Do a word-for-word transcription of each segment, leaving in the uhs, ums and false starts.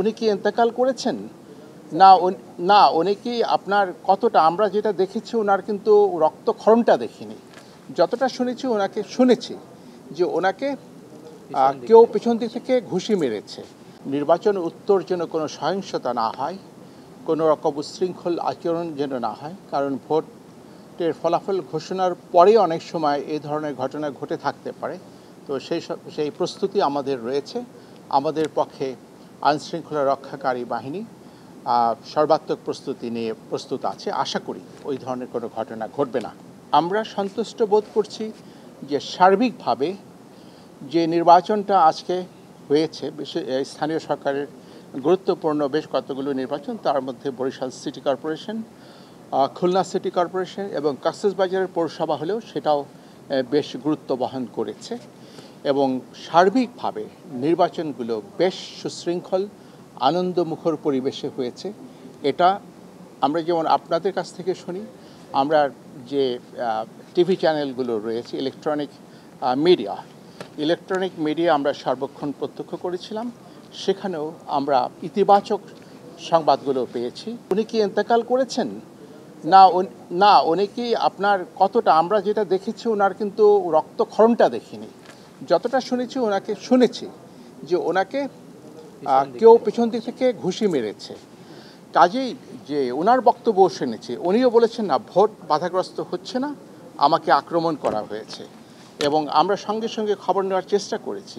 উনি কি ইন্তেকাল করেছেন? না না উনি কি আপনার কতটা আমরা যেটা দেখেছি ওনার কিন্তু রক্তক্ষরণটা দেখিনি। যতটা শুনেছি ওনাকে শুনেছি যে ওনাকে কেউ পেছন দিক থেকে ঘুষি মেরেছে। নির্বাচন উত্তর যেন কোনো সহিংসতা না হয়, কোনো রকম উচ্ছৃঙ্খল আচরণ যেন না হয়, কারণ ভোটের ফলাফল ঘোষণার পরে অনেক সময় এই ধরনের ঘটনা ঘটে থাকতে পারে। তো সেই সেই প্রস্তুতি আমাদের রয়েছে। আমাদের পক্ষে আইনশৃঙ্খলা রক্ষাকারী বাহিনী সর্বাত্মক প্রস্তুতি নিয়ে প্রস্তুত আছে। আশা করি ওই ধরনের কোনো ঘটনা ঘটবে না। আমরা সন্তুষ্ট বোধ করছি যে সার্বিকভাবে যে নির্বাচনটা আজকে হয়েছে, স্থানীয় সরকারের গুরুত্বপূর্ণ বেশ কতগুলো নির্বাচন, তার মধ্যে Barishal city corporation, Khulna city corporation এবং কক্সবাজারের পৌরসভা হলেও সেটাও বেশ গুরুত্ব বহন করেছে এবং সার্বিকভাবে নির্বাচনগুলো বেশ সুশৃঙ্খল আনন্দমুখর পরিবেশে হয়েছে। এটা আমরা যেমন আপনাদের কাছ থেকে শুনি, আমরা যে টিভি চ্যানেলগুলো রয়েছে, ইলেকট্রনিক মিডিয়া ইলেকট্রনিক মিডিয়া আমরা সর্বক্ষণ প্রত্যক্ষ করেছিলাম, সেখানেও আমরা ইতিবাচক সংবাদগুলো পেয়েছি। উনি কি ইন্তেকাল করেছেন? না না উনি কি আপনার কতটা আমরা যেটা দেখেছি ওনার কিন্তু রক্তক্ষরণটা দেখিনি। যতটা শুনেছি ওনাকে শুনেছি যে ওনাকে কেউ পেছন দিক থেকে ঘুষি মেরেছে। কাজেই যে ওনার বক্তব্য শুনেছি, উনিও বলেছেন না ভোট বাধাগ্রস্ত হচ্ছে না, আমাকে আক্রমণ করা হয়েছে। এবং আমরা সঙ্গে সঙ্গে খবর নেওয়ার চেষ্টা করেছি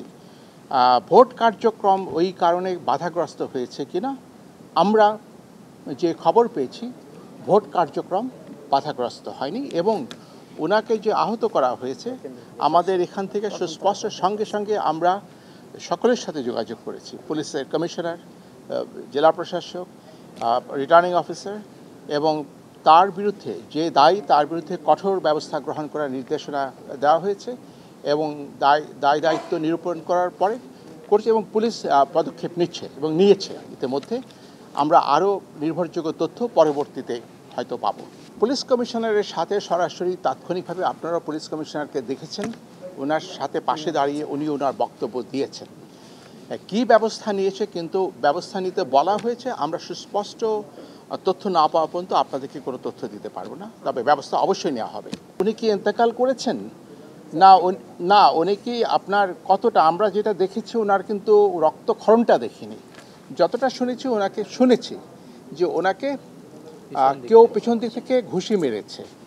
ভোট কার্যক্রম ওই কারণে বাধাগ্রস্ত হয়েছে কিনা। আমরা যে খবর পেয়েছি ভোট কার্যক্রম বাধাগ্রস্ত হয়নি এবং ওনাকে যে আহত করা হয়েছে আমাদের এখান থেকে সুস্পষ্ট। সঙ্গে সঙ্গে আমরা সকলের সাথে যোগাযোগ করেছি, পুলিশের কমিশনার, জেলা প্রশাসক, রিটার্নিং অফিসার, এবং তার বিরুদ্ধে যে দায়ী তার বিরুদ্ধে কঠোর ব্যবস্থা গ্রহণ করার নির্দেশনা দেওয়া হয়েছে এবং দায় দায় দায়িত্ব নিরূপণ করার পরে করছে এবং পুলিশ পদক্ষেপ নিচ্ছে এবং নিয়েছে। ইতিমধ্যে আমরা আরও নির্ভরযোগ্য তথ্য পরবর্তীতে হয়তো পাব। পুলিশ কমিশনারের সাথে সরাসরি তাৎক্ষণিকভাবে আপনারা পুলিশ কমিশনারকে দেখেছেন, ওনার সাথে পাশে দাঁড়িয়ে উনি ওনার বক্তব্য দিয়েছেন। কি ব্যবস্থা নিয়েছে কিন্তু ব্যবস্থা নিতে বলা হয়েছে, আমরা সুস্পষ্ট তথ্য না পাওয়া পর্যন্ত আপনাদেরকে কোনো তথ্য দিতে পারবো না, তবে ব্যবস্থা অবশ্যই নেওয়া হবে। উনি কি ইন্তেকাল করেছেন? না না উনি কি আপনার কতটা আমরা যেটা দেখেছি ওনার কিন্তু রক্তক্ষরণটা দেখিনি। যতটা শুনেছি ওনাকে শুনেছি যে ওনাকে কেউ পেছন দিক থেকে ঘুষি মেরেছে।